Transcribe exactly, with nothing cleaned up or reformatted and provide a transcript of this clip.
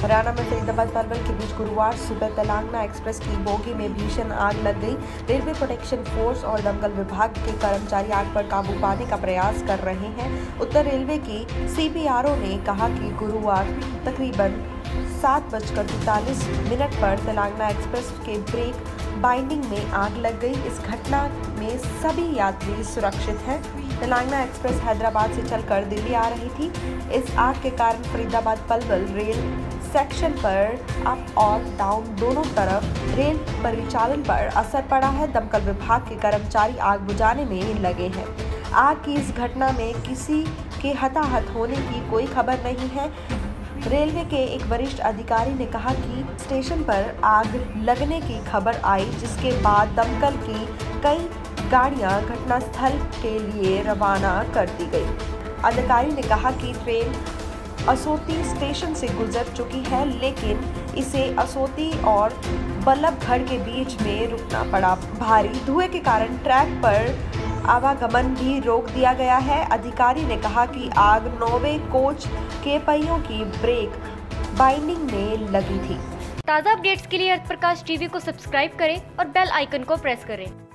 हरियाणा में फरीदाबाद पलवल के बीच गुरुवार सुबह तेलंगाना एक्सप्रेस की बोगी में भीषण आग लग गई। रेलवे प्रोटेक्शन फोर्स और दमकल विभाग के कर्मचारी आग पर काबू पाने का प्रयास कर रहे हैं। उत्तर रेलवे की सीपीआरओ ने कहा कि गुरुवार तकरीबन सात बजकर तैंतालीस मिनट पर तेलंगाना एक्सप्रेस के ब्रेक बाइंडिंग में आग लग गई। इस घटना में सभी यात्री सुरक्षित हैं। तेलंगाना एक्सप्रेस हैदराबाद से चलकर दिल्ली आ रही थी। इस आग के कारण फरीदाबाद पलवल रेल सेक्शन पर अप और डाउन दोनों तरफ रेल परिचालन पर असर पड़ा है। दमकल विभाग के कर्मचारी आग बुझाने में लगे हैं। आग की इस घटना में किसी के हताहत होने की कोई खबर नहीं है। रेलवे के एक वरिष्ठ अधिकारी ने कहा कि स्टेशन पर आग लगने की खबर आई, जिसके बाद दमकल की कई गाड़ियां घटनास्थल के लिए रवाना कर दी गई। अधिकारी ने कहा कि ट्रेन असोती स्टेशन से गुजर चुकी है, लेकिन इसे असोती और बल्लभगढ़ के बीच में रुकना पड़ा। भारी धुएं के कारण ट्रैक पर आवागमन भी रोक दिया गया है। अधिकारी ने कहा कि आग नौवे कोच के पहियों की ब्रेक बाइंडिंग में लगी थी। ताज़ा अपडेट्स के लिए अर्थ प्रकाश टीवी को सब्सक्राइब करें और बेल आइकन को प्रेस करें।